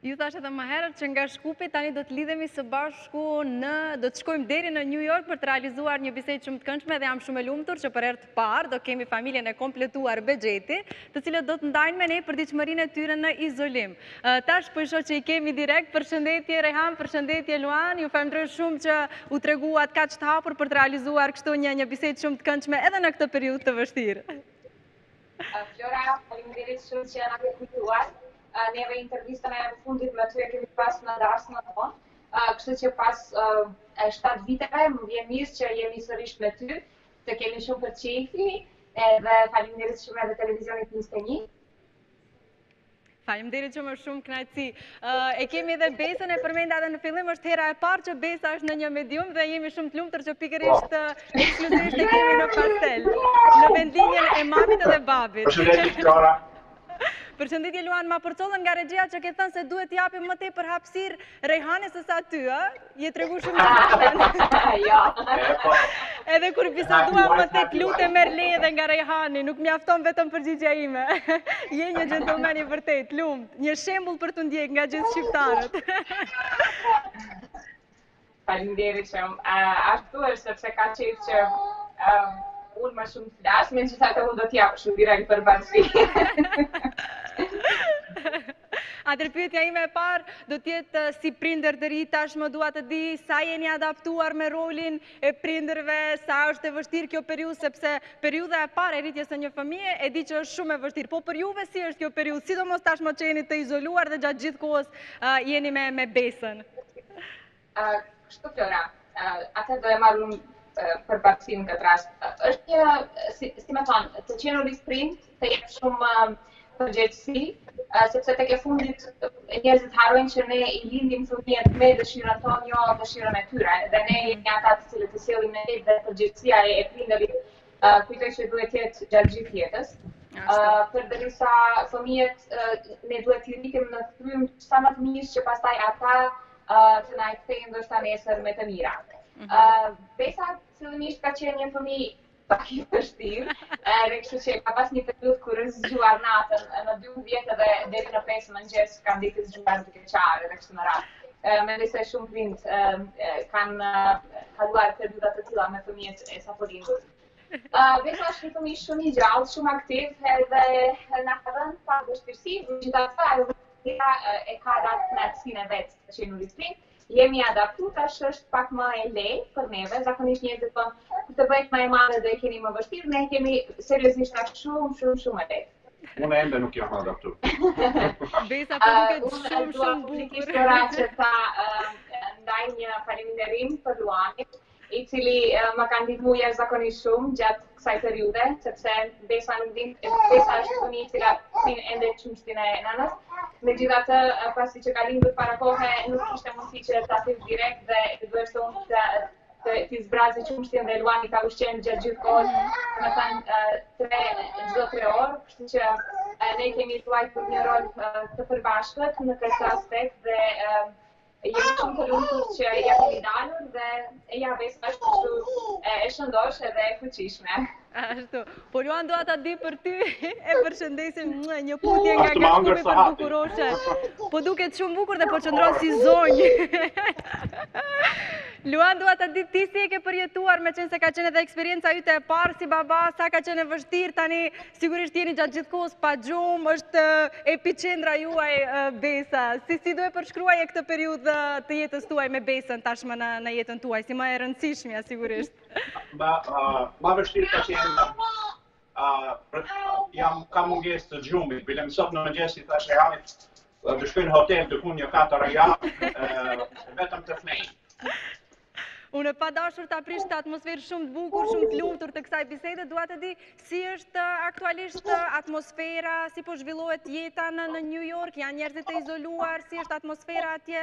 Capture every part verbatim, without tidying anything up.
Ju thash edhe më herët që nga Shkupi tani do të lidhemi së bashku në do të shkojmë deri në New York për të realizuar një bisedë shumë të këndshme dhe jam shumë e lumtur që për herë të parë do kemi familjen e kompletuar Bexheti, të cilët do të ndajnë me ne përditshmërinë e tyre në izolim. Tash po i shoh që i kemi direkt. Përshëndetje Rehan, përshëndetje Luan. Ju falenderoj shumë që u treguat kaq të hapur për të realizuar kështu një një bisedë shumë të këndshme edhe në këtë periudhë të vështirë. Flora, faleminderit shumë që na ke kujtuar. Neve intervistën e fundit me ty e kemi pas në darsën në tonë, kështu që pas shtatë viteve më vjen mirë që jemi sërish me ty, të kemi shumë për qefi, edhe faleminderit shumë edhe televizionit njëzet e një. Faleminderit shumë shumë kënaqësi. E kemi edhe Besën e përmenda edhe në fillim, është hera e parë që Besa është në një medium dhe jemi shumë të lumtur që pikërisht ekskluzivisht e kemi në pastel, në vendinjen e mamit edhe babit. Përshëndetje Flora. Përshëndetje Luan, ma përcollën nga regjia që ke thënë se duhet japim më tepër hapësirë Rejhanës se sa ty, ë? Je tregu shumë të Ja. Edhe kur biseduam më tek lutem merr leje edhe nga Rejhani, nuk mjafton vetëm përgjigjja ime. Je një gentleman i vërtet, lumt, një shembull për të ndjek nga gjithë shqiptarët. Faleminderit shumë. Ashtu është sepse ka qejf që unë më shumë flas, megjithatë unë do t'jap shumë direkt për bashkë. Atër pyetja ime e parë do t'jetë si prindër të ri, tashmë dua të di sa jeni adaptuar me rolin e prindërve, sa është e vështirë kjo periudhë, sepse periudha e parë e rritjes së një fëmije e di që është shumë e vështirë. Po për juve si është kjo periudhë, sidomos tashmë që jeni të izoluar dhe gjatë gjithë kohës jeni me me Besën? Kështu Flora, atë do e marr unë për bashkësinë këtë rast. Është një, si, si me thonë, të qenurit prind, të jetë shumë përgjegjësi, sepse tek e fundit njerëzit harrojnë që ne i lindim fëmijët me dëshirën tonë, jo dëshirën e tyre. Dhe ne jemi ata të cilët i sjellim me dhe përgjegjësia e prindërit kujtoj që duhet të jetë gjatë gjithë jetës. Përderisa fëmijët ne duhet t'i rritim në frym sa më të mirë që pastaj ata të na i kthejnë ndoshta nesër me të mira. Besa fillimisht ka qenë një fëmijë pak i vështirë, edhe kështu që ka pas një periudhë kur është zgjuar natën, në dy vjetë dhe deri në pesë mëngjes ka ndikë zgjuar duke qarë edhe kështu në radhë. Mendoj se shumë prindë kanë kaluar periudha të tilla me fëmijët e saporinës. Besa është një fëmijë shumë i gjallë, shumë aktiv edhe na ka dhënë pak vështirësi, megjithatë e ka ratësinë e vet të qenurit prind. Jemi adaptu, tash është pak më e lehtë për neve, zakonisht njerëzit thonë kur të bëhet më e madhe dhe e keni më vështirë, ne kemi seriozisht tash shumë shumë shumë e lehtë. Unë ende nuk jam adaptu. Besa po duket shumë shumë bukur. Unë që ta ndaj një faleminderim për Luanin, i cili më ka ndihmuar jashtëzakonisht shumë gjatë kësaj periudhe, sepse Besa nuk din, Besa është fëmijë e cila sin ende çumshtin e nënës. Megjithatë, pasi që ka lindur para kohe, nuk kishte mundësi që ta thith direkt dhe duhet të unë të t'i zbrazi qumshtin dhe Luani ka ushqen gjatë gjithë kohës, me thënë tre çdo tre orë, kështu që ne kemi luajtur një rol të përbashkët në këtë aspekt dhe jemi shumë të lumtur që ja kemi dalur dhe ja Besa është kështu e shëndosh edhe e fuqishme. Ashtu. Po Luan doa ta di për ty, e përshëndesim një putje nga nga Shkupi për bukuroshe. Po duket shumë bukur dhe po qëndron si zonjë. Luan doa ta di ti si e ke përjetuar, me qenë se ka qenë edhe eksperienca yte e parë si baba, sa ka qenë e vështirë, tani sigurisht jeni gjatë gjithë kohës pa gjumë, është epicendra juaj Besa. Si si do e përshkruaje këtë periudhë të jetës tuaj me Besën tashmë në në jetën tuaj, si më e rëndësishmja sigurisht? Ma vështirë ka qenë jam ka mungesë të gjumit, bile mësot në mëngjes i thash Rehanit të shkoj në hotel të ku një katër javë, vetëm të fnej. Unë pa dashur të aprish të atmosferë shumë të bukur, shumë të lumtur të kësaj bisede, dua të di si është aktualisht atmosfera, si po zhvillohet jeta në New York, janë njerëzit e izoluar, si është atmosfera atje?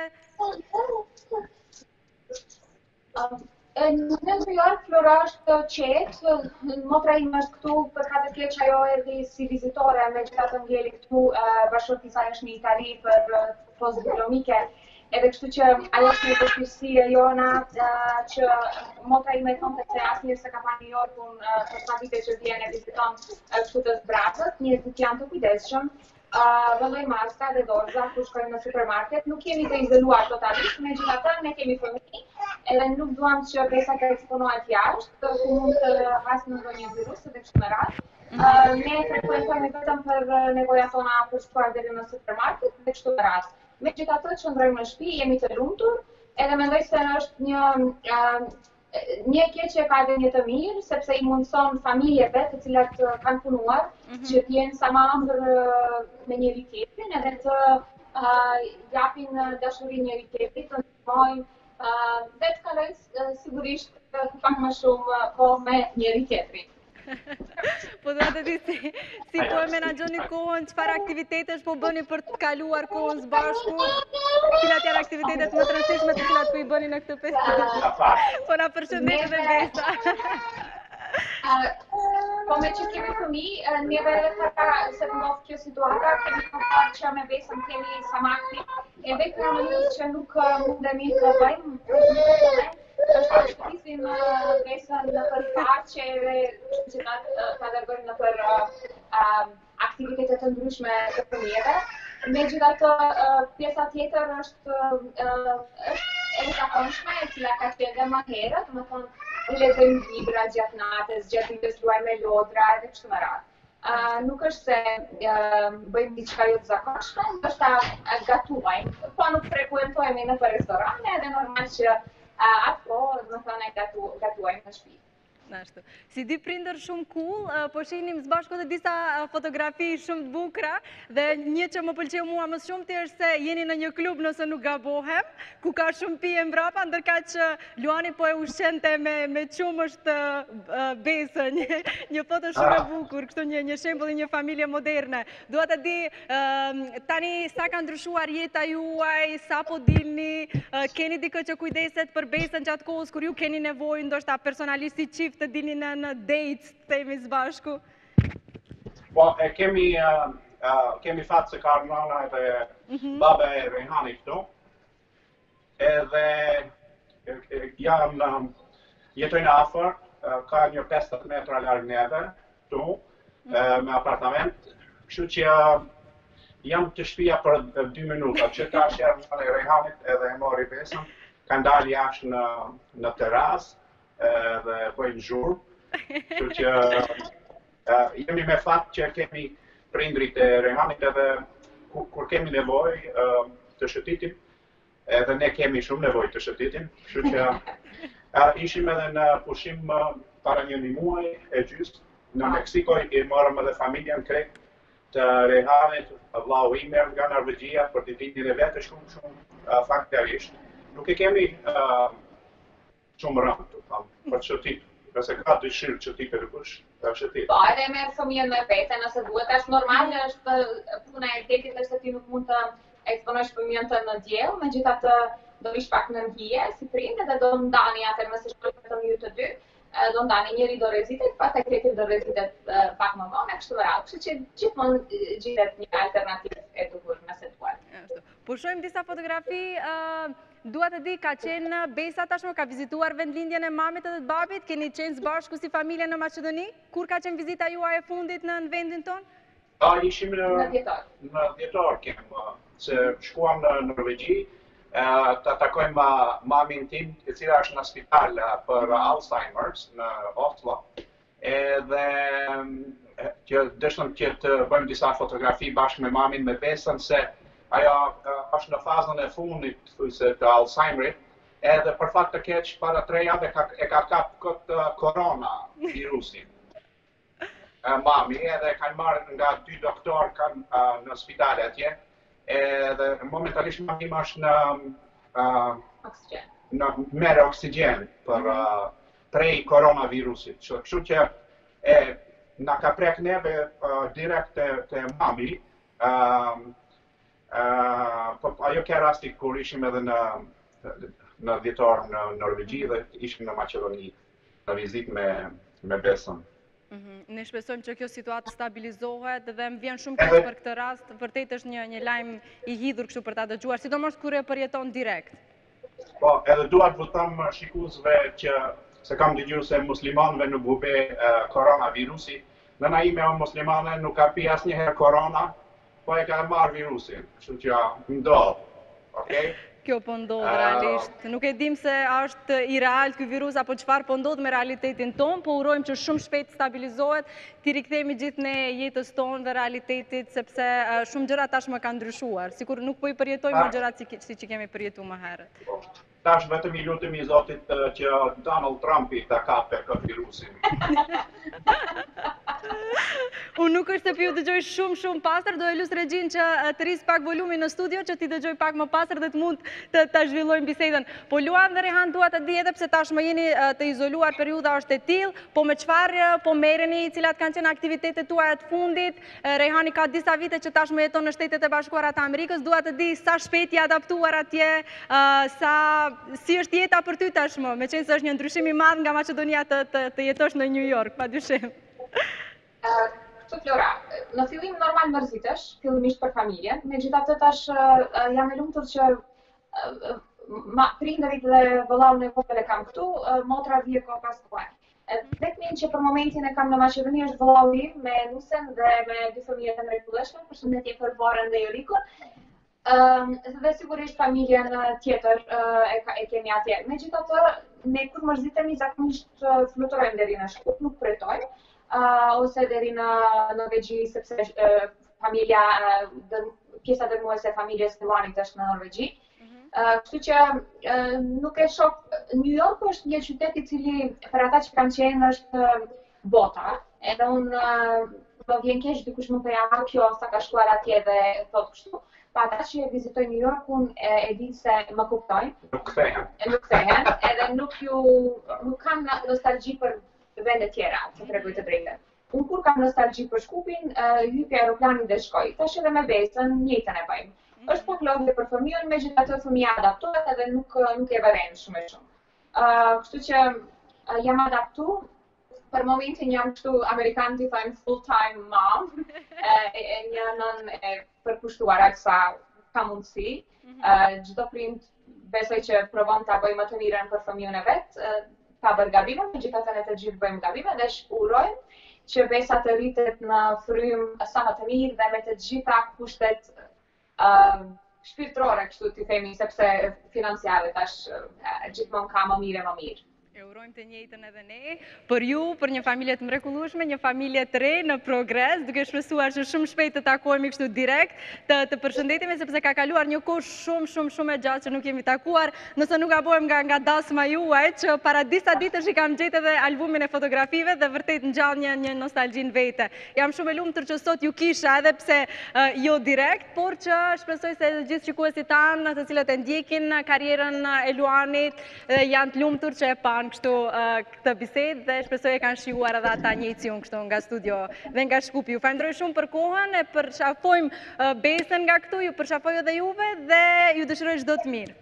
Në New York, Flora është qetë, motra ime është këtu, për katër keq ajo erdhi si vizitore, megjithatë ngeli këtu, bashkëti i saj është në Itali për postdiplomike. Edhe kështu që ajo është një vështirësi e jona që motra ime thonë se asnjëherë s'e ka pa New Yorkun për sa vite që vjen e viziton kështu të zbrazët, njerëzit janë të kujdesshëm. Uh, vëllojmë asta dhe dorza kur shkojmë në supermarket, nuk jemi të izoluar totalisht, megjithatë ne kemi fëmijë, edhe nuk duam që besat të eksponohet jashtë, ku mund të hasë në ndonjë virus dhe kështu me radhë. Uh, ne frekuentojmë vetëm për nevojat tona për shkuar deri në supermarket dhe kështu me radhë. Megjithatë qëndrojmë në shtëpi, jemi të lumtur, edhe mendoj se është një uh, një keq që ka dhe një të mirë, sepse i mundëson familjeve të cilat uh, kanë punuar, mm -hmm. që t'jenë sa më ëmbël uh, me njëri tjetrin, edhe të uh, japin uh, dashuri njëri tjetrit, të ndihmojnë uh, dhe të kalojnë uh, sigurisht uh, pak më shumë uh, kohë me njëri tjetrin. Po do të di si, si po e menaxhoni kohën, çfarë aktivitetesh po bëni për të kaluar kohën së bashku? Cilat janë aktivitetet më të rëndësishme të cilat po i bëni në këtë festë? Po na përshëndet dhe Besa. Po me që kemi fëmijë, neve ka se ndodh kjo situata, kemi kontar që me Besën kemi sa më aktiv, edhe kjo mënyrë që nuk mundemi të bëjmë, është të shpisim Besën në për parqe dhe që ta dërgojmë në për aktivitetet të ndryshme të fëmijëve. Megjithatë, pjesa tjetër është e zakonshme, e cila ka qenë dhe më herët, më thonë lexojmë libra gjatë natës, gjatë ditës luajmë me lodra dhe kështu me radhë. Uh, nuk është se uh, bëjmë diçka jo të zakonshme, ndoshta uh, gatuajmë, po nuk frekuentojmë në për restorane dhe normal që uh, ato, do të thonë, gatu, gatuajmë në shtëpi. Ashtu. Si dy prindër shumë cool, po shihnim së bashku dhe disa fotografi shumë të bukura dhe një që më pëlqeu mua më shumë ti është se jeni në një klub nëse nuk gabohem, ku ka shumë pije mbrapa, ndërka që Luani po e ushqente me me qumësht uh, Besën, një, një foto shumë e bukur, kështu një një shembull i një familje moderne. Dua të di uh, tani sa ka ndryshuar jeta juaj, sa po dilni, uh, keni dikë që kujdeset për Besën gjatë kohës kur ju keni nevojë ndoshta personalisht si çift të dini në, në dates, të themi së bashku? Po, e kemi, uh, uh, kemi fatë se ka nana edhe mm -hmm. baba e Rejhani këtu. Edhe jam, um, jetojnë afër, uh, ka një pesëdhjetë metra larg neve, këtu, mm -hmm. uh, me apartament. Kështu që uh, jam të shtëpia për uh, dy minuta, që tash jam nana e Rejhanit edhe e mori Besën, kanë dalë jashtë në, në terasë, dhe bëjmë zhurmë, që që uh, jemi me fat që kemi prindrit e Rejhanit edhe kur, kur kemi nevoj uh, të shëtitim, edhe ne kemi shumë nevoj të shëtitim, që që uh, ishim edhe në pushim uh, para një një muaj e gjysë, në Meksikoj i morëm edhe familjen krejt të Rejhanit, vllau ime nga Norvegjia, për të ditën e vetë shumë shumë uh, faktarisht. Nuk e kemi uh, shumë rëmë të thamë, për shëtit, nëse ka dëshirë që ti kërkush, të shëtit. Po, edhe me fëmijën me vete, nëse duhet, është normal, është puna e detit është ti nuk mund të eksponosh fëmijën të në diell, megjithatë do ish pak në ndije si prind, edhe do ndani atë nëse shkojnë vetëm ju të dy, do ndani njëri do rezitet, pastaj tjetri do rezitet pak më vonë, kështu me radhë, kështu që gjithmonë gjitet një alternativë e duhur nëse duhet. Po shohim disa fotografi, uh, dua të di, ka qenë Besa tashmë, ka vizituar vendlindjen e mamit edhe të babit, keni qenë së bashku si familje në Maqedoni? Kur ka qenë vizita juaj e fundit në, në vendin tonë? A, ishim në, në djetor. Në djetor kemë, se shkuam në Norvegji, uh, të takojmë mamin tim, e cila është në spital për Alzheimer's në Oslo, edhe që dështëm që të bëjmë disa fotografi bashkë me mamin me Besën, se ajo uh, është në fazën e fundit thujse të Alzheimerit, edhe për fakt të keq para tre javë e ka kap këtë uh, korona virusin. Uh, mami edhe kanë marrë nga dy doktor kanë uh, në spital atje, edhe momentalisht mami është në uh, Oksigen. Në merë oksigjen për uh, prej koronavirusit. Kështu që e na ka prek neve uh, direkt të, të mami. Uh, Uh, po ajo ke rasti kur ishim edhe në në dhjetor në Norvegji dhe ishim në Maqedoni në vizitë me me Besën. Mm -hmm. Ne shpresojmë që kjo situatë stabilizohet dhe më vjen shumë keq për këtë rast, vërtet është një një lajm i hidhur kështu për ta dëgjuar, sidomos kur e përjeton direkt. Po, edhe dua të vëtam shikuesve që se kam dëgjuar se muslimanëve nuk bube uh, koronavirusi. Nëna ime o muslimane nuk ka pi asnjëherë korona. po e ka marrë virusin, kështu që ndodh. Okej? Kjo po ndodh Ah. realisht. Nuk e dim se është i real ky virus apo çfarë po ndodh me realitetin ton, po urojmë që shumë shpejt stabilizohet, ti rikthehemi gjithë ne jetës tonë dhe realitetit, sepse uh, shumë gjëra tashmë kanë ndryshuar. Sikur nuk po i përjetojmë më gjërat si, si që kemi përjetuar më herët. Tash vetëm i lutemi Zotit uh, që Donald Trumpi ta kapte këtë virusin. Unë nuk është se pi u dëgjoj shumë shumë pastër, do e lus regjin që uh, të rris pak volumin në studio që ti dëgjoj pak më pastër dhe të mund të, të zhvillojmë bisedën. Po Luan dhe Rehan dua të di edhe pse tashmë jeni uh, të izoluar, periudha është e tillë, po me çfarë uh, po merreni, cilat kanë qenë aktivitetet tuaja të fundit? Uh, Rehani ka disa vite që tashmë jeton në Shtetet e Bashkuara të Amerikës, dua të di sa shpejt i adaptuar atje, uh, sa si është jeta për ty tashmë, me qenë se është një ndryshim i madh nga Maqedonia të, të, të jetosh në New York, padyshim. Uh, Kështu Flora, në fillim normal mërzitesh, fillimisht për familjen, megjithatë tash uh, jam e lumtur që uh, ma, prindërit dhe vëllaun e vogël e kam këtu, uh, motra vije ko pas tuaj. Vetëm që për momentin e kam në Maqedoni është vëllau im me Nusen dhe me dy fëmijët e mrekullueshme, përshëndetje për Borën dhe Jorikun. Um, dhe sigurisht familjen tjetër uh, e, e kemi atje. Megjithatë, ne kur mërzitemi zakonisht uh, fluturojmë deri në Shkup, nuk pretojmë. Uh, ose deri në Norvegji, sepse uh, familja, uh, dër, pjesa dërmuese e familjes të Luanit është në Norvegji. Uh, kështu që uh, nuk e shoh, New York është një qytet i cili për ata që kanë qenë është bota, edhe unë uh, më vjen keq dikush më thoya ah kjo sa ka shkuar atje dhe thotë kështu. Pa ata që e vizitojnë New Yorkun e, e di se më kuptojnë. Nuk kthehen. Nuk kthehen, edhe nuk ju nuk kanë nostalgji për vende tjera, që tregoj të drejtën. Unë kur kam nostalgji për Shkupin, uh, hypi aeroplanin dhe shkoj. Tash edhe me Besën, njëjtën e bëjmë. Mm-hmm. Është pak lodhje për fëmijën, megjithatë fëmia adaptohet edhe nuk nuk e vëren shumë e shumë. Uh, kështu që uh, jam adaptu. Për momentin jam kështu amerikanë i thajmë full-time mom, e një nën e përkushtuar aq sa ka mundësi. Çdo uh, prind besoj që provon ta bëjë më të mirën për fëmijën e vet. Uh, ka bërë gabime, megjithatë ne të gjithë bëjmë gabime dhe urojmë që Besa të rritet në frym sa më të mirë dhe me të gjitha kushtet uh, shpirtërore, kështu t'i themi, sepse financiare tash uh, gjithmonë ka më mirë e më mirë. E urojmë të njëjtën edhe ne, për ju, për një familje të mrekullueshme, një familje të re në progres, duke shpresuar që shumë shpejt të takohemi kështu direkt, të, të përshëndetemi sepse ka kaluar një kohë shumë shumë shumë e gjatë që nuk jemi takuar, nëse nuk gabojmë nga nga dasma juaj, që para disa ditësh i kam gjetë edhe albumin e fotografive dhe vërtet ngjall një një nostalgji në vete. Jam shumë e lumtur që sot ju kisha edhe pse uh, jo direkt, por që shpresoj se gjithë shikuesit tanë, të cilët e ndjekin karrierën e Luanit, uh, janë të lumtur që e pan kështu uh, këtë bisedë dhe shpresoj e kanë shijuar edhe ata njëjtë si unë kështu nga studio dhe nga Shkupi. Ju falenderoj shumë për kohën, e përshafojmë uh, Besën nga këtu, ju përshafoj edhe juve dhe ju dëshiroj çdo të mirë.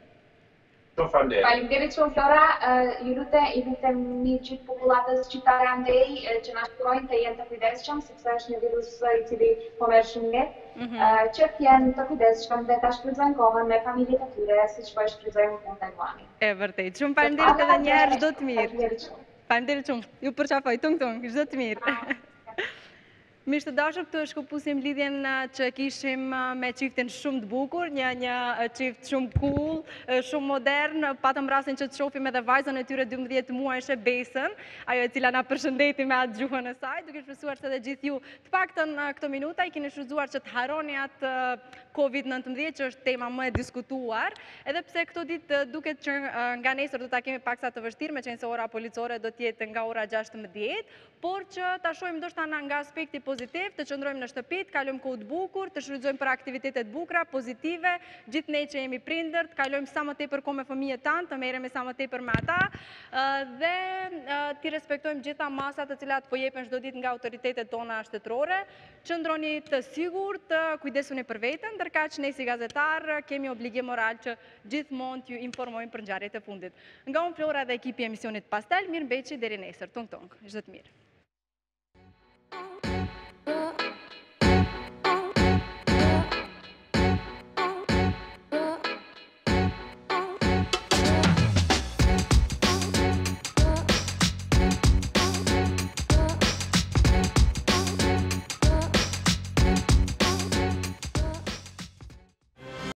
Faleminderit shumë Flora, uh, ju lutem i lutem mirë gjithë popullatës shqiptare andej uh, që na shkruajnë të jenë të kujdesshëm, sepse është një virus i cili po merr shumë jetë. Mm -hmm. uh, që të jenë të kujdesshëm dhe ta shfrytëzojnë kohën me familjet e tyre, siç po e shfrytëzojmë në Taiwan. E vërtet. Shumë faleminderit edhe një herë, çdo të mirë. Faleminderit shumë. Ju përqafoj tung tung, çdo të mirë. Miq të dashur, këtu e shkëpusim lidhjen që kishim me çiftin shumë të bukur, një një çift shumë cool, shumë modern, patëm rastin që të shohim edhe vajzën e tyre dymbëdhjetë muajshe Besën, ajo e cila na përshëndeti me atë gjuhën e saj, duke shpresuar se edhe gjithë ju të paktën këto minuta i keni shfrytzuar që të harroni atë Covid nëntëmbëdhjetë që është tema më e diskutuar, edhe pse këto ditë duket që nga nesër do ta kemi paksa të vështirë, meqense ora policore do të jetë nga ora gjashtëmbëdhjetë, por që ta shohim ndoshta nga aspekti pozitiv, të qëndrojmë në shtëpi, të kalojmë kohë të bukur, të shfrytëzojmë për aktivitete të bukura, pozitive, gjithë ne që jemi prindër, të kalojmë sa më tepër kohë me fëmijët tanë, të merremi sa më tepër me ata dhe ti respektojmë gjitha masat të cilat po jepen çdo ditë nga autoritetet tona shtetërore. Qëndroni të sigurt, të kujdesuni për veten, ndërkaq ne si gazetar kemi obligim moral që gjithmonë t'ju informojmë për ngjarjet e fundit. Nga unë Flora dhe ekipi i emisionit Pastel, mirëmbëjtje deri nesër. Tung tung, çdo të mirë.